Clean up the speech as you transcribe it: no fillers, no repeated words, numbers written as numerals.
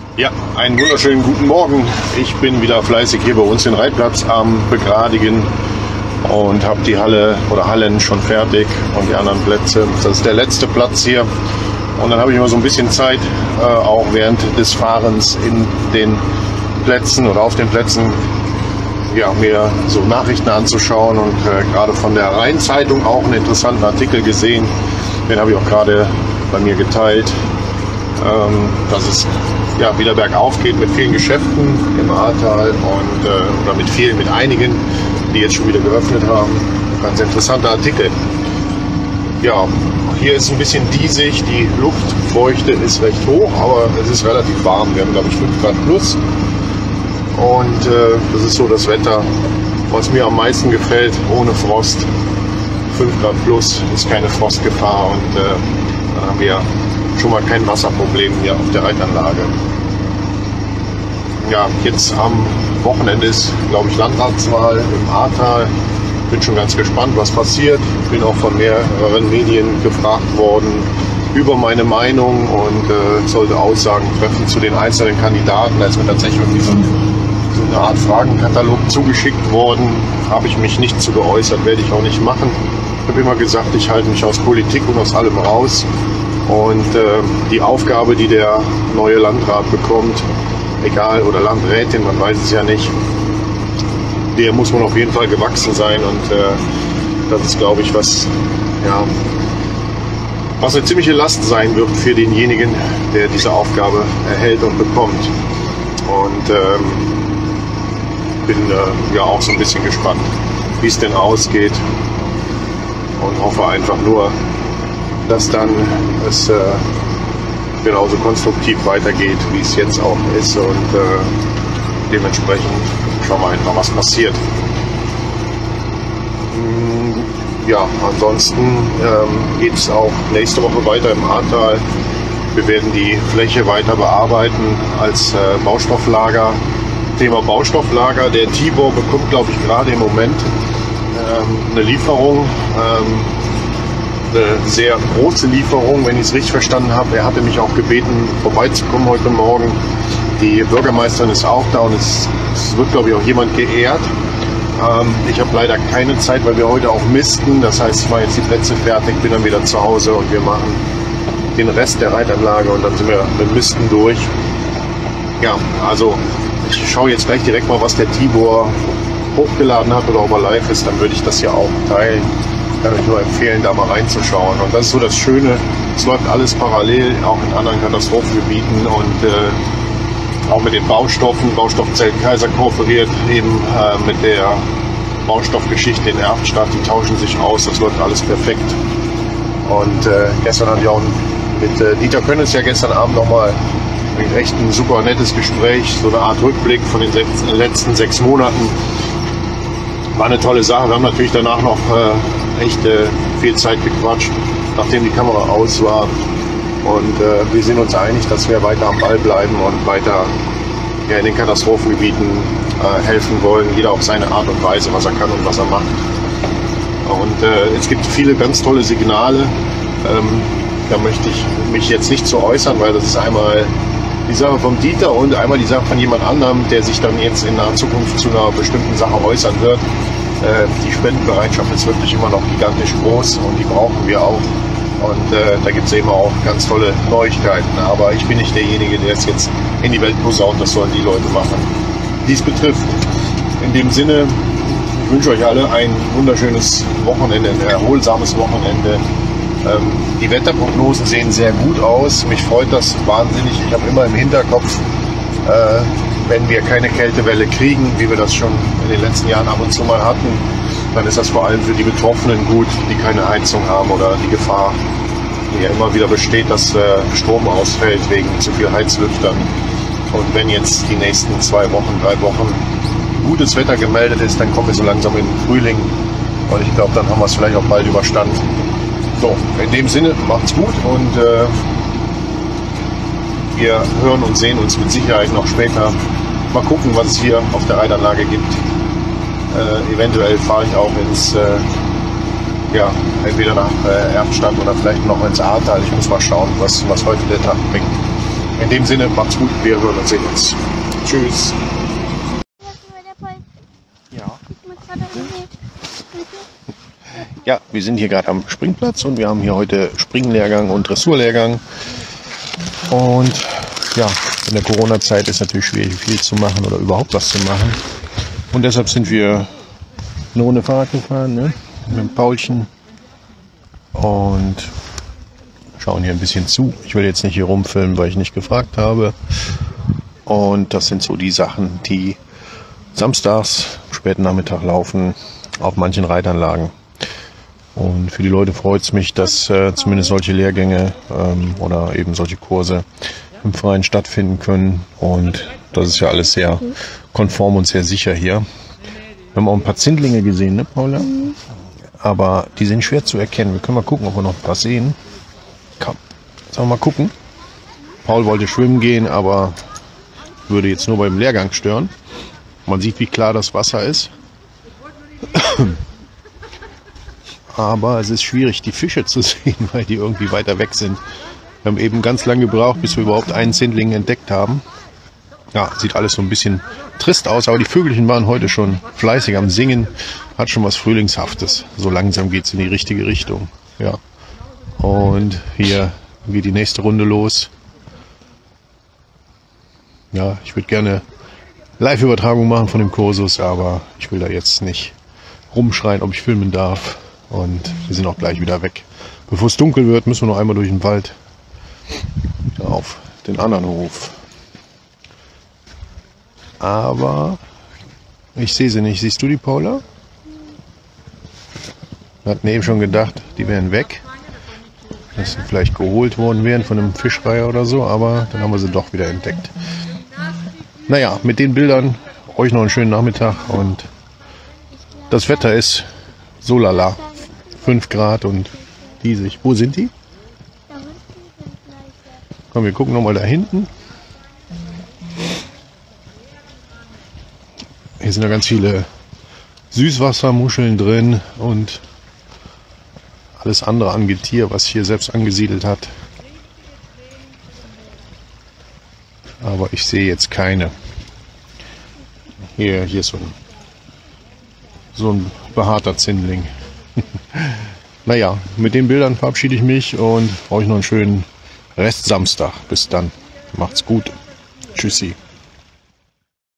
Ja, einen wunderschönen guten Morgen. Ich bin wieder fleißig hier bei uns den Reitplatz am Begradigen und habe die Halle oder Hallen schon fertig und die anderen Plätze. Das ist der letzte Platz hier. Und dann habe ich immer so ein bisschen Zeit, auch während des Fahrens in den Plätzen oder auf den Plätzen, ja, mir so Nachrichten anzuschauen und gerade von der Rhein-Zeitung auch einen interessanten Artikel gesehen. Den habe ich auch gerade bei mir geteilt, dass es ja wieder bergauf geht mit vielen Geschäften im Ahrtal und oder mit einigen, die jetzt schon wieder geöffnet haben. Ganz interessanter Artikel. Ja, hier ist ein bisschen diesig, die Luftfeuchte ist recht hoch, aber es ist relativ warm. Wir haben, glaube ich, 5 Grad plus. Und das ist so das Wetter, was mir am meisten gefällt, ohne Frost. 5 Grad plus ist keine Frostgefahr und dann haben wir schon mal kein Wasserproblem hier auf der Reitanlage. Ja, jetzt am Wochenende ist, glaube ich, Landratswahl im Ahrtal. Bin schon ganz gespannt, was passiert. Bin auch von mehreren Medien gefragt worden über meine Meinung und sollte Aussagen treffen zu den einzelnen Kandidaten. Da ist mir tatsächlich irgendwie so eine Art Fragenkatalog zugeschickt worden. Habe ich mich nicht zu geäußert, werde ich auch nicht machen. Ich habe immer gesagt, ich halte mich aus Politik und aus allem raus. Und die Aufgabe, die der neue Landrat bekommt, egal, oder Landrätin, man weiß es ja nicht, der muss man auf jeden Fall gewachsen sein. Und das ist, glaube ich, was eine ziemliche Last sein wird für denjenigen, der diese Aufgabe erhält und bekommt. Und bin ja auch so ein bisschen gespannt, wie es denn ausgeht, und hoffe einfach nur, dass dann es genauso konstruktiv weitergeht, wie es jetzt auch ist, und dementsprechend schauen wir einfach, was passiert. Ja, ansonsten geht es auch nächste Woche weiter im Ahrtal. Wir werden die Fläche weiter bearbeiten als Baustofflager. Thema Baustofflager. Der Tibor bekommt, glaube ich, gerade im Moment eine Lieferung, eine sehr große Lieferung, wenn ich es richtig verstanden habe. Er hatte mich auch gebeten, vorbeizukommen heute Morgen. Die Bürgermeisterin ist auch da und es wird, glaube ich, auch jemand geehrt. Ich habe leider keine Zeit, weil wir heute auch misten. Das heißt, ich mache jetzt die Plätze fertig, bin dann wieder zu Hause und wir machen den Rest der Reitanlage und dann sind wir mit Misten durch. Ja, also ich schaue jetzt gleich direkt mal, was der Tibor hochgeladen hat oder ob er live ist, dann würde ich das ja auch teilen. Ich kann euch nur empfehlen, da mal reinzuschauen. Und das ist so das Schöne, es läuft alles parallel, auch in anderen Katastrophengebieten und auch mit den Baustoffen. Baustoffzelt Kaiser kooperiert eben mit der Baustoffgeschichte in Erftstadt, die tauschen sich aus, das läuft alles perfekt. Und gestern hatte ich auch mit Dieter Könnes ja gestern Abend nochmal echt ein super nettes Gespräch, so eine Art Rückblick von den letzten 6 Monaten. War eine tolle Sache. Wir haben natürlich danach noch echt viel Zeit gequatscht, nachdem die Kamera aus war. Und wir sind uns einig, dass wir weiter am Ball bleiben und weiter in den Katastrophengebieten helfen wollen. Jeder auf seine Art und Weise, was er kann und was er macht. Und es gibt viele ganz tolle Signale. Da möchte ich mich jetzt nicht zu äußern, weil das ist einmal die Sache vom Dieter und einmal die Sache von jemand anderem, der sich dann jetzt in naher Zukunft zu einer bestimmten Sache äußern wird. Die Spendenbereitschaft ist wirklich immer noch gigantisch groß und die brauchen wir auch. Und da gibt es eben auch ganz tolle Neuigkeiten. Aber ich bin nicht derjenige, der es jetzt in die Welt posaunt. Das sollen die Leute machen, die es betrifft. In dem Sinne, ich wünsche euch alle ein wunderschönes Wochenende, ein erholsames Wochenende. Die Wetterprognosen sehen sehr gut aus. Mich freut das wahnsinnig. Ich habe immer im Hinterkopf, wenn wir keine Kältewelle kriegen, wie wir das schon in den letzten Jahren ab und zu mal hatten, dann ist das vor allem für die Betroffenen gut, die keine Heizung haben oder die Gefahr, die ja immer wieder besteht, dass Strom ausfällt wegen zu viel Heizlüftern. Und wenn jetzt die nächsten 2 Wochen, 3 Wochen gutes Wetter gemeldet ist, dann kommen wir so langsam in den Frühling. Und ich glaube, dann haben wir es vielleicht auch bald überstanden. So, in dem Sinne, macht's gut und wir hören und sehen uns mit Sicherheit noch später. Mal gucken, was es hier auf der Reitanlage gibt. Eventuell fahre ich auch entweder nach Erftstadt oder vielleicht noch ins Ahrtal. Ich muss mal schauen, was heute der Tag bringt. In dem Sinne, macht's gut, wir hören uns, sehen uns. Tschüss. Ja, wir sind hier gerade am Springplatz und wir haben hier heute Springlehrgang und Dressurlehrgang. Und ja, in der Corona-Zeit ist natürlich schwierig, viel zu machen oder überhaupt was zu machen. Und deshalb sind wir eine Runde Fahrrad gefahren, ne? Mit dem Paulchen. Und schauen hier ein bisschen zu. Ich will jetzt nicht hier rumfilmen, weil ich nicht gefragt habe. Und das sind so die Sachen, die samstags am späten Nachmittag laufen auf manchen Reitanlagen. Und für die Leute freut es mich, dass zumindest solche Lehrgänge oder eben solche Kurse im Freien stattfinden können. Und das ist ja alles sehr konform und sehr sicher hier. Wir haben auch ein paar Zindlinge gesehen, ne, Paula? Aber die sind schwer zu erkennen. Wir können mal gucken, ob wir noch was sehen. Komm, sollen wir mal gucken? Paul wollte schwimmen gehen, aber würde jetzt nur beim Lehrgang stören. Man sieht, wie klar das Wasser ist. Aber es ist schwierig, die Fische zu sehen, weil die irgendwie weiter weg sind. Wir haben eben ganz lange gebraucht, bis wir überhaupt einen Zindling entdeckt haben. Ja, sieht alles so ein bisschen trist aus, aber die Vögelchen waren heute schon fleißig am Singen. Hat schon was Frühlingshaftes. So langsam geht es in die richtige Richtung. Ja. Und hier geht die nächste Runde los. Ja, ich würde gerne Live-Übertragung machen von dem Kursus, aber ich will da jetzt nicht rumschreien, ob ich filmen darf. Und wir sind auch gleich wieder weg. Bevor es dunkel wird, müssen wir noch einmal durch den Wald auf den anderen Hof. Aber ich sehe sie nicht. Siehst du die, Paula? Wir hatten eben schon gedacht, die wären weg. Dass sie vielleicht geholt worden wären von einem Fischreiher oder so, aber dann haben wir sie doch wieder entdeckt. Naja, mit den Bildern euch noch einen schönen Nachmittag und das Wetter ist so lala. 5 Grad und diesig. Wo sind die? Komm, wir gucken nochmal da hinten. Hier sind ja ganz viele Süßwassermuscheln drin und alles andere an Getier, was hier selbst angesiedelt hat. Aber ich sehe jetzt keine. Hier ist so ein behaarter Zindling. Naja, mit den Bildern verabschiede ich mich und euch noch einen schönen Rest Samstag. Bis dann. Macht's gut. Tschüssi.